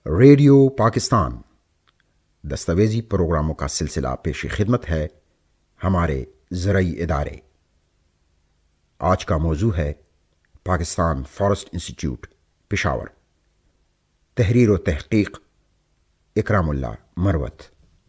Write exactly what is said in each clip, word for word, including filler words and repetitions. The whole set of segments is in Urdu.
ریڈیو پاکستان دستاویزی پروگراموں کا سلسلہ پیش خدمت ہے ہمارے زرعی ادارے۔ آج کا موضوع ہے پاکستان فارسٹ انسٹیٹیوٹ پشاور۔ تحریر و تحقیق اکرام اللہ مروت۔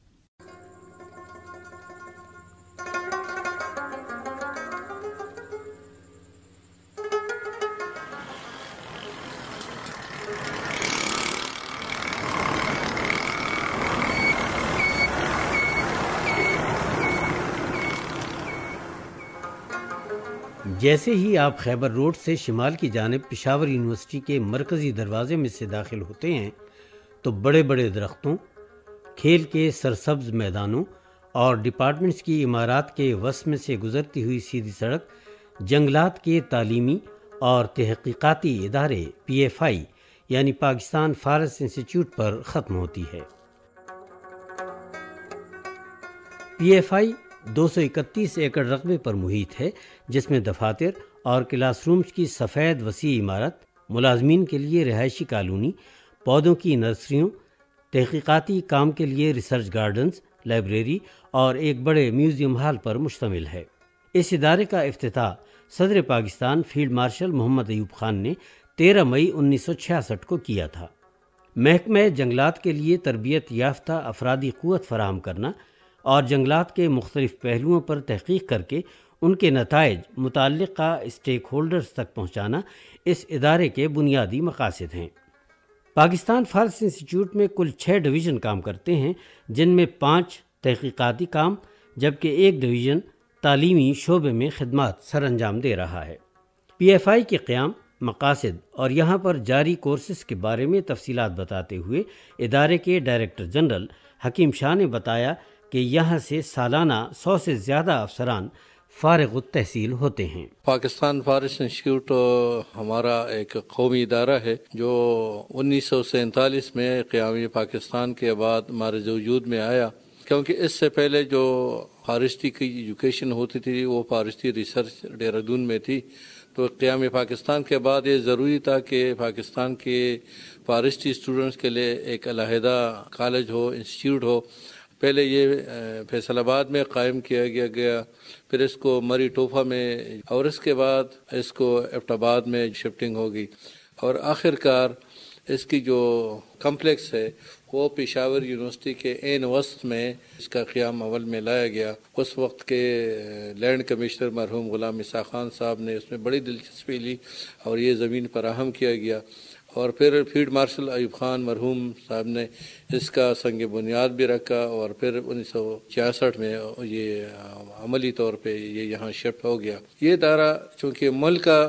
جیسے ہی آپ خیبر روڈ سے شمال کی جانب پشاور یونیورسٹی کے مرکزی دروازے میں سے داخل ہوتے ہیں تو بڑے بڑے درختوں، کھیل کے سرسبز میدانوں اور ڈپارٹمنٹس کی عمارات کے وسط میں سے گزرتی ہوئی سیدھی سڑک جنگلات کے تعلیمی اور تحقیقاتی ادارے پی ایف آئی یعنی پاکستان فارسٹ انسٹیٹیوٹ پر ختم ہوتی ہے۔ پی ایف آئی دو سو اکتیس ایکڑ رقبے پر محیط ہے، جس میں دفاتر اور کلاس رومز کی سفید وسیع عمارت، ملازمین کے لیے رہائشی کالونی، پودوں کی نرسریوں، تحقیقاتی کام کے لیے ریسرچ گارڈنز، لائبریری اور ایک بڑے میوزیم ہال پر مشتمل ہے۔ اس ادارے کا افتتاح صدر پاکستان فیلڈ مارشل محمد ایوب خان نے تیرہ مئی انیس سو چھیاسٹھ کو کیا تھا۔ محکمہ جنگلات کے لیے تربیت یافتہ افرادی قوت فراہم کرنا اور جنگلات کے مختلف پہلوؤں پر تحقیق کر کے ان کے نتائج متعلقہ اسٹیک ہولڈرز تک پہنچانا اس ادارے کے بنیادی مقاصد ہیں۔ پاکستان فارسٹ انسٹیٹیوٹ میں کل چھ ڈویژن کام کرتے ہیں، جن میں پانچ تحقیقاتی کام جبکہ ایک ڈویژن تعلیمی شعبے میں خدمات سر انجام دے رہا ہے۔ پی ایف آئی کے قیام، مقاصد اور یہاں پر جاری کورسز کے بارے میں تفصیلات بتاتے ہوئے ادارے کے ڈائریکٹر جنرل حکیم شاہ نے بتایا کہ یہاں سے سالانہ سو سے زیادہ افسران فارغ التحصیل ہوتے ہیں۔ پاکستان فارسٹ انسٹیٹیوٹ ہمارا ایک قومی ادارہ ہے جو انیس سو سینتالیس میں قیام پاکستان کے بعد ہمارے وجود میں آیا، کیونکہ اس سے پہلے جو فارسٹی کی ایجوکیشن ہوتی تھی وہ فارسٹی ریسرچ دہرادون میں تھی، تو قیام پاکستان کے بعد یہ ضروری تھا کہ پاکستان کے فارسٹی اسٹوڈنٹس کے لیے ایک علیحدہ کالج ہو، انسٹیٹیوٹ ہو۔ پہلے یہ فیصل آباد میں قائم کیا گیا گیا پھر اس کو مری ٹوفا میں اور اس کے بعد اس کو ایبٹ آباد میں شفٹنگ ہوگی، اور آخر کار اس کی جو کمپلیکس ہے وہ پشاور یونیورسٹی کے عین وسط میں اس کا قیام عمل میں لایا گیا۔ اس وقت کے لینڈ کمشنر مرحوم غلام عیسیٰ خان صاحب نے اس میں بڑی دلچسپی لی اور یہ زمین فراہم کیا گیا، اور پھر فیلڈ مارشل ایوب خان مرحوم صاحب نے اس کا سنگ بنیاد بھی رکھا، اور پھر انیس سو چھیاسٹھ میں یہ عملی طور پہ یہ یہاں شفٹ ہو گیا۔ یہ ادارہ چونکہ ملک کا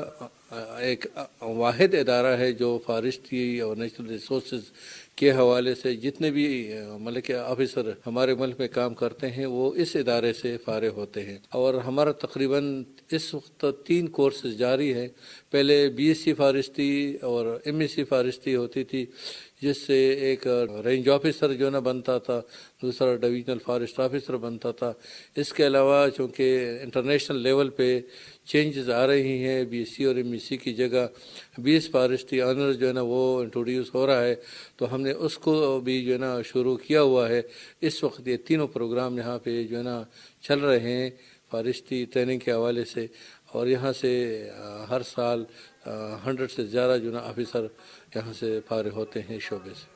ایک واحد ادارہ ہے جو فارسٹی اور نیچرل ریسورسز کے حوالے سے جتنے بھی ملک کے آفیسر ہمارے ملک میں کام کرتے ہیں وہ اس ادارے سے فارغ ہوتے ہیں، اور ہمارا تقریباً اس وقت تین کورسز جاری ہیں۔ پہلے بی ایس سی فارسٹی اور ایم ایس سی فارسٹی ہوتی تھی، جس سے ایک رینج آفیسر جو نا بنتا تھا، دوسرا ڈویژنل فارسٹ آفیسر بنتا تھا۔ اس کے علاوہ چونکہ انٹرنیشنل لیول پہ چینجز آ رہی ہیں، بی ایس سی اور ایم ایس سی کی جگہ بی ایس فارسٹی آنر جو ہے نا وہ انٹروڈیوس ہو رہا ہے، تو ہم نے اس کو بھی جو ہے نا شروع کیا ہوا ہے۔ اس وقت یہ تینوں پروگرام یہاں پہ جو ہے نا چل رہے ہیں فارسٹی ٹریننگ کے حوالے سے، اور یہاں سے ہر سال ہنڈریڈ سے زیادہ جو نا آفیسر یہاں سے فارغ ہوتے ہیں شعبے سے۔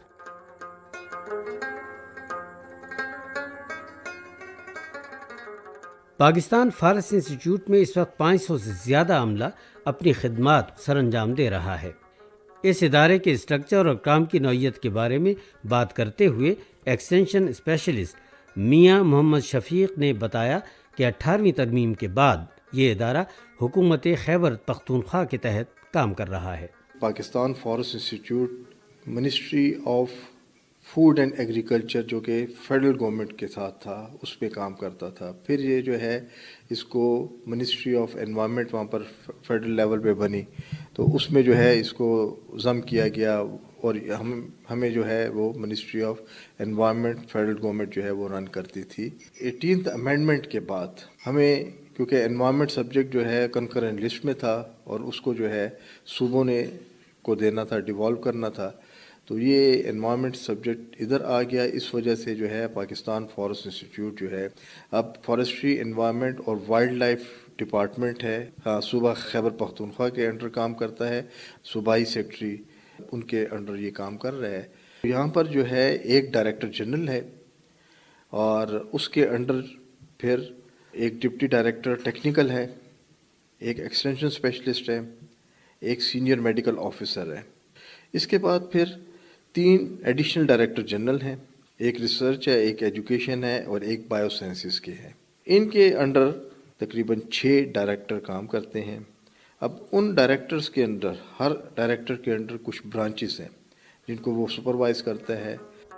پاکستان فارسٹ انسٹیٹیوٹ میں اس وقت پانچ سو سے زیادہ عملہ اپنی خدمات سر انجام دے رہا ہے۔ اس ادارے کے اسٹرکچر اور کام کی نوعیت کے بارے میں بات کرتے ہوئے ایکسٹینشن اسپیشلسٹ میاں محمد شفیق نے بتایا کہ اٹھارہویں ترمیم کے بعد یہ ادارہ حکومت خیبر پختونخوا کے تحت کام کر رہا ہے۔ Pakistan forest institute ministry of food and agriculture جو کہ فیڈرل گورنمنٹ کے ساتھ تھا اس پہ کام کرتا تھا، پھر یہ جو ہے اس کو منسٹری آف انوائرمنٹ وہاں پر فیڈرل لیول پہ بنی، تو اس میں جو ہے اس کو ضم کیا گیا، اور ہم ہمیں جو ہے وہ ministry of environment federal government جو ہے وہ رن کرتی تھی۔ ایٹینتھ امینڈمنٹ کے بعد ہمیں، کیونکہ انوائرمنٹ سبجیکٹ جو ہے کنکرنٹ لسٹ میں تھا اور اس کو جو ہے صوبوں نے کو دینا تھا، ڈیوالو کرنا تھا، تو یہ انوائرمنٹ سبجیکٹ ادھر آ گیا. اس وجہ سے جو ہے پاکستان فارسٹ انسٹیٹیوٹ جو ہے اب فارسٹری انوائرمنٹ اور وائلڈ لائف ڈپارٹمنٹ ہے, ہاں صوبہ خیبر پختونخوا کے انڈر کام کرتا ہے, صوبائی سیکٹری ان کے انڈر یہ کام کر رہا ہے. یہاں پر جو ہے ایک ڈائریکٹر جنرل ہے اور اس کے انڈر پھر ایک ڈپٹی ڈائریکٹر ٹیکنیکل ہے, ایک ایکسٹینشن اسپیشلسٹ ہے, ایک سینئر میڈیکل آفیسر ہے. اس کے بعد پھر تین ایڈیشنل ڈائریکٹر جنرل ہیں, ایک ریسرچ ہے, ایک ایجوکیشن ہے اور ایک بایو سائنسز کے ہیں. ان کے انڈر تقریباً چھ ڈائریکٹر کام کرتے ہیں. اب ان ڈائریکٹرز کے اندر ہر ڈائریکٹر کے اندر کچھ برانچز ہیں جن کو وہ سپروائز کرتا ہے.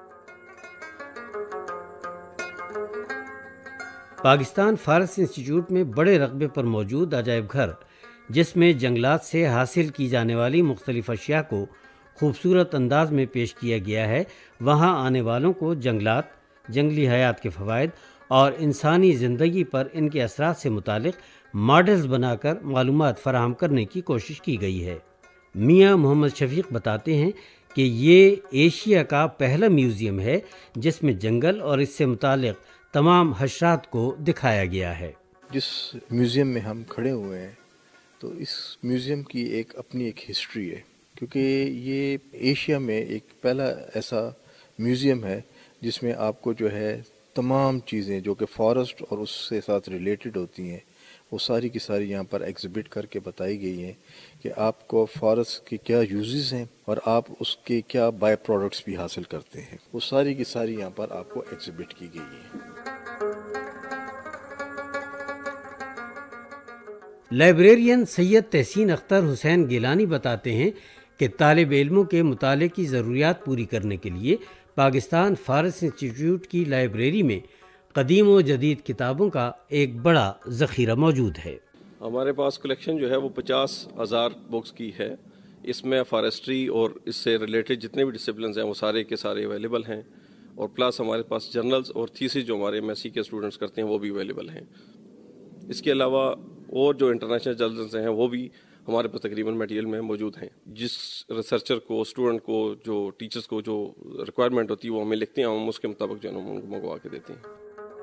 پاکستان فارسٹ انسٹیٹیوٹ میں بڑے رقبے پر موجود عجائب گھر، جس میں جنگلات سے حاصل کی جانے والی مختلف اشیاء کو خوبصورت انداز میں پیش کیا گیا ہے، وہاں آنے والوں کو جنگلات، جنگلی حیات کے فوائد اور انسانی زندگی پر ان کے اثرات سے متعلق ماڈلز بنا کر معلومات فراہم کرنے کی کوشش کی گئی ہے. میاں محمد شفیق بتاتے ہیں کہ یہ ایشیا کا پہلا میوزیم ہے جس میں جنگل اور اس سے متعلق تمام حشرات کو دکھایا گیا ہے. جس میوزیم میں ہم کھڑے ہوئے ہیں تو اس میوزیم کی ایک اپنی ایک ہسٹری ہے، کیونکہ یہ ایشیا میں ایک پہلا ایسا میوزیم ہے جس میں آپ کو جو ہے تمام چیزیں جو کہ فارسٹ اور اس سے ساتھ ریلیٹڈ ہوتی ہیں وہ ساری کی ساری یہاں پر ایگزیبٹ کر کے بتائی گئی ہیں کہ آپ کو فارسٹ کے کیا یوزز ہیں اور آپ اس کے کیا بائی پروڈکٹس بھی حاصل کرتے ہیں، وہ ساری کی ساری یہاں پر آپ کو ایگزیبٹ کی گئی ہیں. لائبریرین سید تحسین اختر حسین گیلانی بتاتے ہیں کہ طالب علموں کے مطالعے کی ضروریات پوری کرنے کے لیے پاکستان فارسٹ انسٹیٹیوٹ کی لائبریری میں قدیم و جدید کتابوں کا ایک بڑا ذخیرہ موجود ہے. ہمارے پاس کلیکشن جو ہے وہ پچاس ہزار بکس کی ہے. اس میں فارسٹری اور اس سے ریلیٹڈ جتنے بھی ڈسپلنز ہیں وہ سارے کے سارے اویلیبل ہیں، اور پلس ہمارے پاس جرنلز اور تھیسس جو ہمارے ایم ایس سی کے اسٹوڈنٹس کرتے ہیں وہ بھی اویلیبل ہیں. اس کے علاوہ اور جو انٹرنیشنل جرنلز ہیں وہ بھی ہمارے پاس تقریباً میٹیریل میں موجود ہیں. جس ریسرچر کو، اسٹوڈنٹ کو، جو ٹیچرز کو جو ریکوائرمنٹ ہوتی ہے وہ ہمیں لکھتے ہیں، ہم اس کے مطابق جو ہے ہم ان کو منگوا کے دیتے ہیں.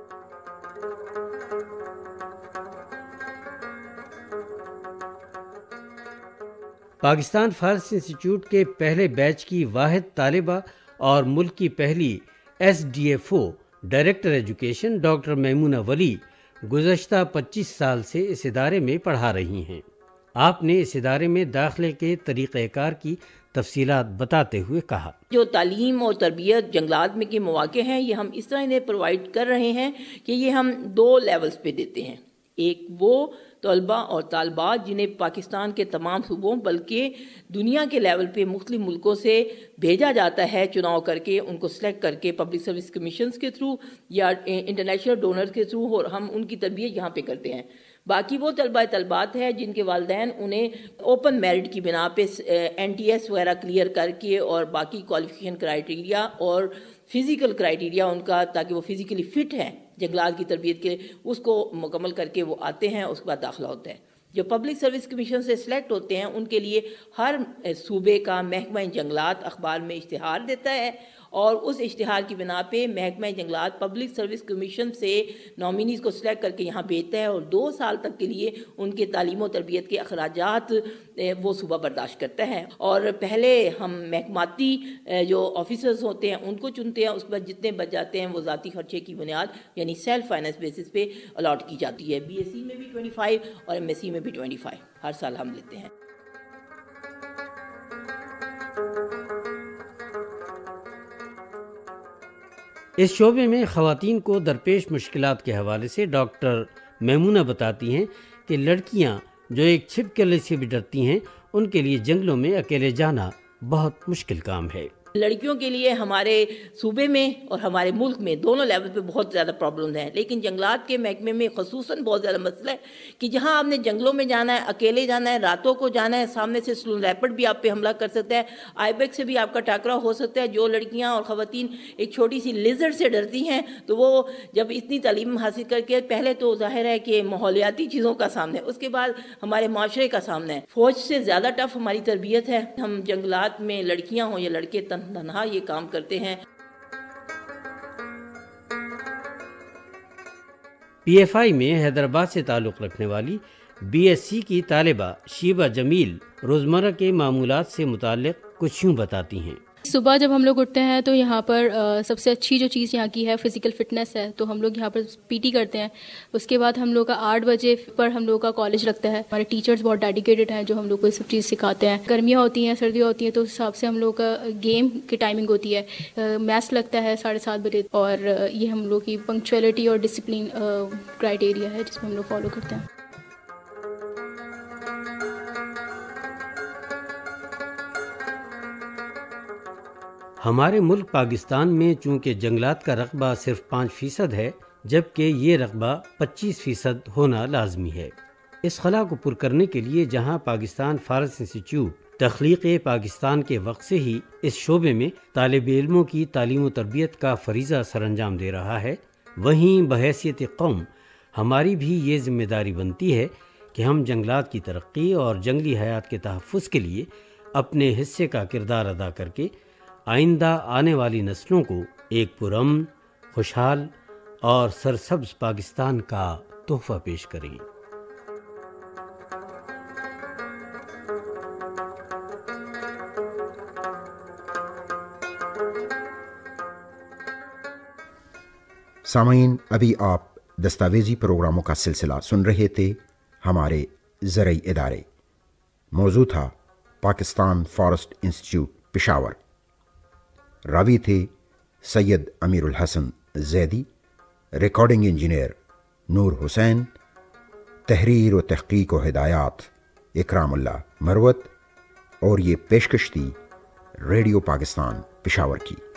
پاکستان فارسٹ انسٹیٹیوٹ کے پہلے بیچ کی واحد طالبہ اور ملک کی پہلی S D F O director education doctor Maimoona Wali گزشتہ پچیس سال سے اس ادارے میں پڑھا رہی ہیں. آپ نے اس ادارے میں داخلے کے طریقہ کار کی تفصیلات بتاتے ہوئے کہا، جو تعلیم اور تربیت جنگلات میں کے مواقع ہیں یہ ہم اس طرح انہیں پرووائڈ کر رہے ہیں کہ یہ ہم دو لیولز پہ دیتے ہیں. ایک وہ طلبہ اور طالبات جنہیں پاکستان کے تمام صوبوں بلکہ دنیا کے لیول پہ مختلف ملکوں سے بھیجا جاتا ہے چناؤ کر کے، ان کو سلیکٹ کر کے پبلک سروس کمیشنز کے تھرو یا انٹرنیشنل ڈونرز کے تھرو، اور ہم ان کی تربیت یہاں پہ کرتے ہیں. باقی وہ طلبہ طلبات ہیں جن کے والدین انہیں اوپن میرٹ کی بنا پہ این ٹی ایس وغیرہ کلیئر کر کے اور باقی کوالیفیکیشن کرائیٹیریا اور فزیکل کرائیٹیریا ان کا، تاکہ وہ فزیکلی فٹ ہیں جنگلات کی تربیت کے، اس کو مکمل کر کے وہ آتے ہیں، اس کے بعد داخلہ ہوتا ہے. جو پبلک سروس کمیشن سے سلیکٹ ہوتے ہیں ان کے لیے ہر صوبے کا محکمہ جنگلات اخبار میں اشتہار دیتا ہے، اور اس اشتہار کی بنا پہ محکمہ جنگلات پبلک سروس کمیشن سے نامینیز کو سلیکٹ کر کے یہاں بھیجتا ہے، اور دو سال تک کے لیے ان کے تعلیم و تربیت کے اخراجات وہ صوبہ برداشت کرتا ہے. اور پہلے ہم محکماتی جو آفیسرز ہوتے ہیں ان کو چنتے ہیں، اس کے بعد جتنے بچ جاتے ہیں وہ ذاتی خرچے کی بنیاد یعنی سیلف فائنینس بیسس پہ الاٹ کی جاتی ہے. بی ایس سی میں بھی ٹوئنٹی فائیو اور ایم ایس سی میں بھی ٹوئنٹی فائیو ہر سال ہم لیتے ہیں. اس شعبے میں خواتین کو درپیش مشکلات کے حوالے سے ڈاکٹر میمونہ بتاتی ہیں کہ لڑکیاں جو ایک چھپکلی سے بھی ڈرتی ہیں، ان کے لیے جنگلوں میں اکیلے جانا بہت مشکل کام ہے. لڑکیوں کے لیے ہمارے صوبے میں اور ہمارے ملک میں دونوں لیول پہ بہت زیادہ پرابلمز ہیں، لیکن جنگلات کے محکمے میں خصوصاً بہت زیادہ مسئلہ ہے کہ جہاں آپ نے جنگلوں میں جانا ہے، اکیلے جانا ہے، راتوں کو جانا ہے، سامنے سے سلون لیپرڈ بھی آپ پہ حملہ کر سکتا ہے، آئی بیک سے بھی آپ کا ٹاکرا ہو سکتا ہے. جو لڑکیاں اور خواتین ایک چھوٹی سی لیزرڈ سے ڈرتی ہیں تو وہ جب اتنی تعلیم حاصل کر کے، پہلے تو ظاہر ہے کہ ماحولیاتی چیزوں کا سامنا ہے، اس کے بعد ہمارے معاشرے کا سامنا ہے. فوج سے زیادہ ٹف ہماری تربیت ہے. ہم جنگلات میں لڑکیاں ہوں یا لڑکے تنہا تنہا یہ کام کرتے ہیں۔ پی ایف آئی میں حیدرآباد سے تعلق رکھنے والی بی ایس سی کی طالبہ شیبہ جمیل روزمرہ کے معمولات سے متعلق کچھ یوں بتاتی ہیں۔ صبح جب ہم لوگ اٹھتے ہیں تو یہاں پر سب سے اچھی جو چیز یہاں کی ہے فزیکل فٹنس ہے، تو ہم لوگ یہاں پر پی ٹی کرتے ہیں۔ اس کے بعد ہم لوگ کا آٹھ بجے پر ہم لوگ کا کالج لگتا ہے۔ ہمارے ٹیچرز بہت ڈیڈیکیٹڈ ہیں جو ہم لوگ کو یہ سب چیز سکھاتے ہیں۔ گرمیاں ہوتی ہیں، سردیاں ہوتی ہیں، تو اس حساب سے ہم لوگ کا گیم کی ٹائمنگ ہوتی ہے۔ میتھس لگتا ہے ساڑھے سات بجے، اور یہ ہم لوگ کی پنکچویلٹی اور ڈسپلن کرائٹیریا ہے جس میں ہم لوگ فالو کرتے ہیں۔ ہمارے ملک پاکستان میں چونکہ جنگلات کا رقبہ صرف پانچ فیصد ہے، جبکہ یہ رقبہ پچیس فیصد ہونا لازمی ہے۔ اس خلا کو پر کرنے کے لیے جہاں پاکستان فارسٹ انسٹیٹیوٹ تخلیق پاکستان کے وقت سے ہی اس شعبے میں طالب علموں کی تعلیم و تربیت کا فریضہ سر انجام دے رہا ہے، وہیں بحیثیت قوم ہماری بھی یہ ذمہ داری بنتی ہے کہ ہم جنگلات کی ترقی اور جنگلی حیات کے تحفظ کے لیے اپنے حصے کا کردار ادا کر کے آئندہ آنے والی نسلوں کو ایک پرامن، خوشحال اور سرسبز پاکستان کا تحفہ پیش کریں۔ سامعین، ابھی آپ دستاویزی پروگراموں کا سلسلہ سن رہے تھے ہمارے زرعی ادارے۔ موضوع تھا پاکستان فارسٹ انسٹیٹیوٹ پشاور۔ راوی تھے سید امیر الحسن زیدی، ریکارڈنگ انجینئر نور حسین، تحریر و تحقیق و ہدایات اکرام اللہ مروت، اور یہ پیشکش تھی ریڈیو پاکستان پشاور کی۔